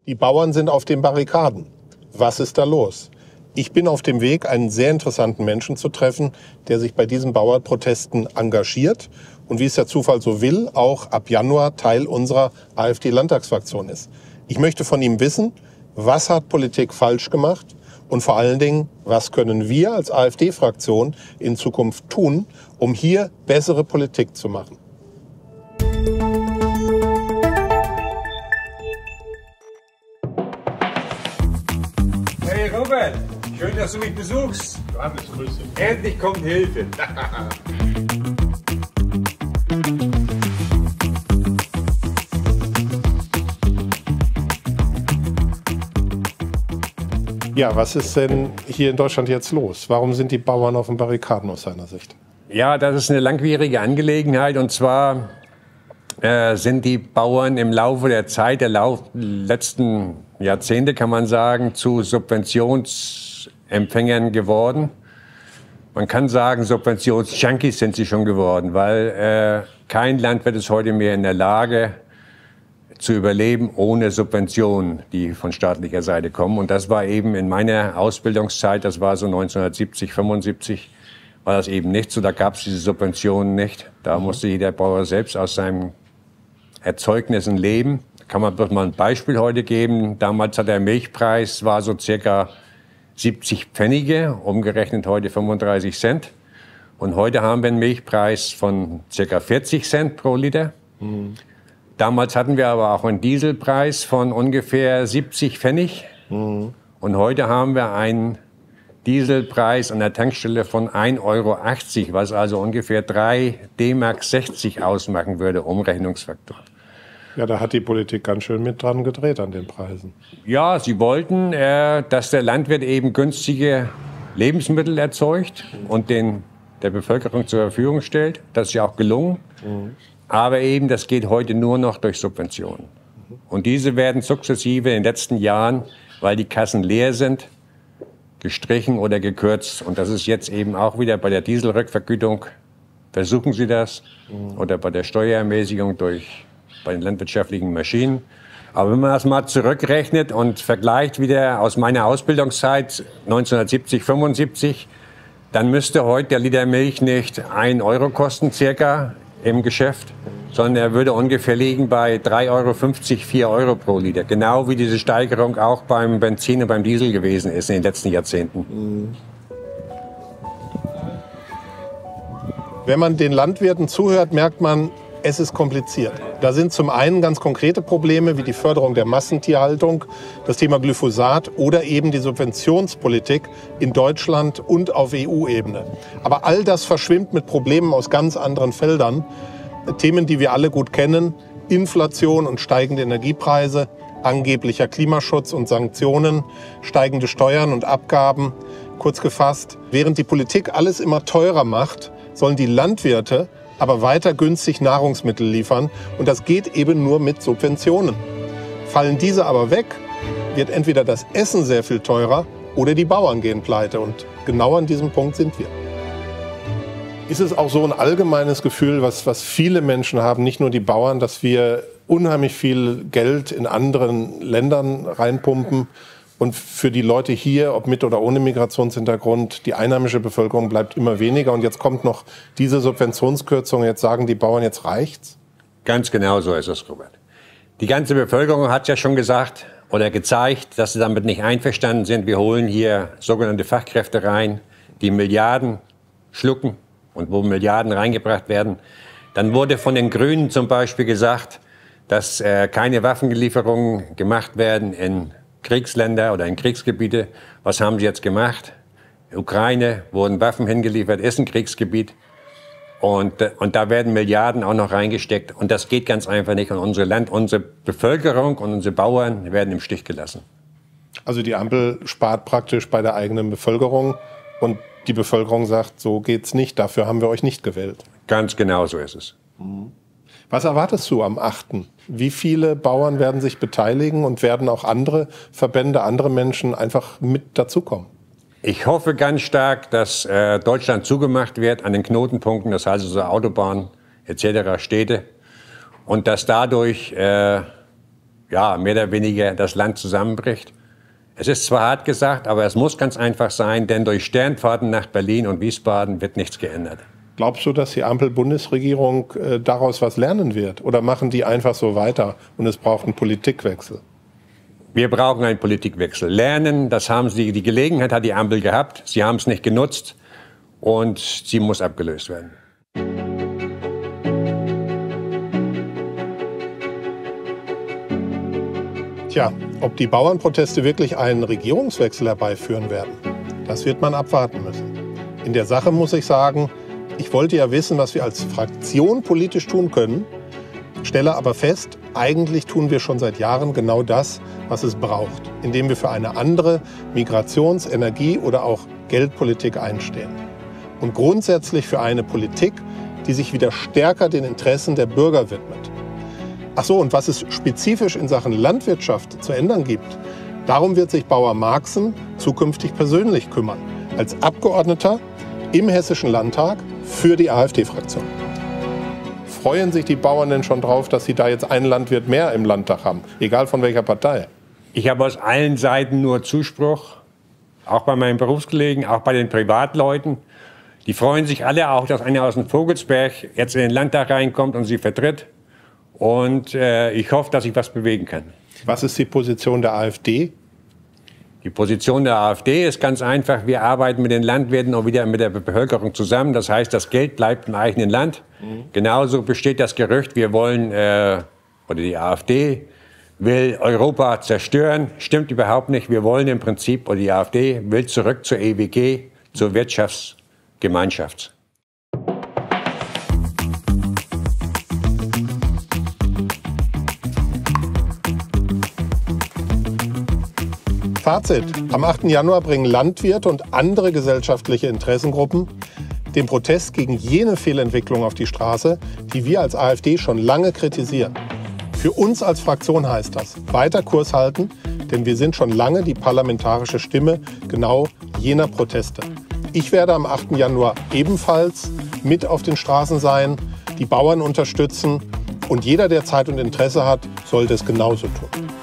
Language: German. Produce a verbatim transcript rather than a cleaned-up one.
Die Bauern sind auf den Barrikaden. Was ist da los? Ich bin auf dem Weg, einen sehr interessanten Menschen zu treffen, der sich bei diesen Bauernprotesten engagiert und, wie es der Zufall so will, auch ab Januar Teil unserer AfD-Landtagsfraktion ist. Ich möchte von ihm wissen, was hat Politik falsch gemacht und vor allen Dingen, was können wir als AfD-Fraktion in Zukunft tun, um hier bessere Politik zu machen. Hey Robert, schön, dass du mich besuchst. Johannes, grüße. Endlich kommt Hilfe. Ja, was ist denn hier in Deutschland jetzt los? Warum sind die Bauern auf den Barrikaden aus seiner Sicht? Ja, das ist eine langwierige Angelegenheit. Und zwar äh, sind die Bauern im Laufe der Zeit, der Lauf, letzten Jahrzehnte, kann man sagen, zu Subventionsempfängern geworden. Man kann sagen, Subventionsjunkies sind sie schon geworden, weil äh, kein Landwirt ist heute mehr in der Lage, zu überleben ohne Subventionen, die von staatlicher Seite kommen. Und das war eben in meiner Ausbildungszeit, das war so neunzehnhundertsiebzig, fünfundsiebzig, war das eben nicht so. Da gab es diese Subventionen nicht. Da musste jeder Bauer selbst aus seinen Erzeugnissen leben. Da kann man bloß mal ein Beispiel heute geben. Damals hat der Milchpreis, war so circa siebzig Pfennige, umgerechnet heute fünfunddreißig Cent. Und heute haben wir einen Milchpreis von circa vierzig Cent pro Liter. Mhm. Damals hatten wir aber auch einen Dieselpreis von ungefähr siebzig Pfennig. Mhm. Und heute haben wir einen Dieselpreis an der Tankstelle von ein Euro achtzig, was also ungefähr drei D-Mark sechzig ausmachen würde, Umrechnungsfaktor. Ja, da hat die Politik ganz schön mit dran gedreht an den Preisen. Ja, sie wollten, äh, dass der Landwirt eben günstige Lebensmittel erzeugt und den der Bevölkerung zur Verfügung stellt. Das ist ja auch gelungen. Mhm. Aber eben, das geht heute nur noch durch Subventionen. Und diese werden sukzessive in den letzten Jahren, weil die Kassen leer sind, gestrichen oder gekürzt. Und das ist jetzt eben auch wieder bei der Dieselrückvergütung. Versuchen Sie das. Mhm. Oder bei der Steuerermäßigung durch, bei den landwirtschaftlichen Maschinen. Aber wenn man das mal zurückrechnet und vergleicht wieder aus meiner Ausbildungszeit neunzehnhundertsiebzig, fünfundsiebzig, dann müsste heute der Liter Milch nicht ein Euro kosten, circa, im Geschäft, sondern er würde ungefähr liegen bei drei Euro fünfzig, vier Euro pro Liter. Genau wie diese Steigerung auch beim Benzin und beim Diesel gewesen ist in den letzten Jahrzehnten. Wenn man den Landwirten zuhört, merkt man, es ist kompliziert. Da sind zum einen ganz konkrete Probleme wie die Förderung der Massentierhaltung, das Thema Glyphosat oder eben die Subventionspolitik in Deutschland und auf E U-Ebene. Aber all das verschwimmt mit Problemen aus ganz anderen Feldern. Themen, die wir alle gut kennen: Inflation und steigende Energiepreise, angeblicher Klimaschutz und Sanktionen, steigende Steuern und Abgaben. Kurz gefasst, während die Politik alles immer teurer macht, sollen die Landwirte aber weiter günstig Nahrungsmittel liefern. Und das geht eben nur mit Subventionen. Fallen diese aber weg, wird entweder das Essen sehr viel teurer oder die Bauern gehen pleite. Und genau an diesem Punkt sind wir. Ist es auch so ein allgemeines Gefühl, was, was viele Menschen haben, nicht nur die Bauern, dass wir unheimlich viel Geld in anderen Ländern reinpumpen und für die Leute hier, ob mit oder ohne Migrationshintergrund, die einheimische Bevölkerung bleibt immer weniger. Und jetzt kommt noch diese Subventionskürzung. Jetzt sagen die Bauern, jetzt reicht's? Ganz genau so ist es, Robert. Die ganze Bevölkerung hat ja schon gesagt oder gezeigt, dass sie damit nicht einverstanden sind. Wir holen hier sogenannte Fachkräfte rein, die Milliarden schlucken und wo Milliarden reingebracht werden. Dann wurde von den Grünen zum Beispiel gesagt, dass äh, keine Waffenlieferungen gemacht werden in Kriegsländer oder in Kriegsgebiete. Was haben sie jetzt gemacht? Ukraine wurden Waffen hingeliefert, ist ein Kriegsgebiet. Und, und da werden Milliarden auch noch reingesteckt. Und das geht ganz einfach nicht. Und unsere Land, unsere Bevölkerung und unsere Bauern werden im Stich gelassen. Also die Ampel spart praktisch bei der eigenen Bevölkerung. Und die Bevölkerung sagt, so geht's nicht, dafür haben wir euch nicht gewählt. Ganz genau so ist es. Mhm. Was erwartest du am achten? Wie viele Bauern werden sich beteiligen und werden auch andere Verbände, andere Menschen einfach mit dazukommen? Ich hoffe ganz stark, dass äh, Deutschland zugemacht wird an den Knotenpunkten, das heißt also Autobahnen et cetera, Städte, und dass dadurch äh, ja, mehr oder weniger das Land zusammenbricht. Es ist zwar hart gesagt, aber es muss ganz einfach sein, denn durch Sternfahrten nach Berlin und Wiesbaden wird nichts geändert. Glaubst du, dass die Ampel-Bundesregierung äh, daraus was lernen wird? Oder machen die einfach so weiter und es braucht einen Politikwechsel? Wir brauchen einen Politikwechsel. Lernen, das haben sie, die Gelegenheit hat die Ampel gehabt. Sie haben es nicht genutzt und sie muss abgelöst werden. Tja, ob die Bauernproteste wirklich einen Regierungswechsel herbeiführen werden, das wird man abwarten müssen. In der Sache muss ich sagen, ich wollte ja wissen, was wir als Fraktion politisch tun können, stelle aber fest, eigentlich tun wir schon seit Jahren genau das, was es braucht, indem wir für eine andere Migrations-, Energie- oder auch Geldpolitik einstehen. Und grundsätzlich für eine Politik, die sich wieder stärker den Interessen der Bürger widmet. Ach so, und was es spezifisch in Sachen Landwirtschaft zu ändern gibt, darum wird sich Bauer Marxen zukünftig persönlich kümmern, als Abgeordneter im Hessischen Landtag für die AfD-Fraktion. Freuen sich die Bauern denn schon drauf, dass sie da jetzt einen Landwirt mehr im Landtag haben, egal von welcher Partei? Ich habe aus allen Seiten nur Zuspruch, auch bei meinen Berufskollegen, auch bei den Privatleuten. Die freuen sich alle auch, dass einer aus dem Vogelsberg jetzt in den Landtag reinkommt und sie vertritt. Und äh, ich hoffe, dass ich was bewegen kann. Was ist die Position der AfD? Die Position der AfD ist ganz einfach. Wir arbeiten mit den Landwirten und wieder mit der Bevölkerung zusammen. Das heißt, das Geld bleibt im eigenen Land. Mhm. Genauso besteht das Gerücht, wir wollen, äh, oder die AfD will Europa zerstören. Stimmt überhaupt nicht. Wir wollen im Prinzip, oder die AfD will zurück zur E W G, zur Wirtschaftsgemeinschaft. Fazit. Am achten Januar bringen Landwirte und andere gesellschaftliche Interessengruppen den Protest gegen jene Fehlentwicklung auf die Straße, die wir als AfD schon lange kritisieren. Für uns als Fraktion heißt das, weiter Kurs halten, denn wir sind schon lange die parlamentarische Stimme genau jener Proteste. Ich werde am achten Januar ebenfalls mit auf den Straßen sein, die Bauern unterstützen und jeder, der Zeit und Interesse hat, sollte es genauso tun.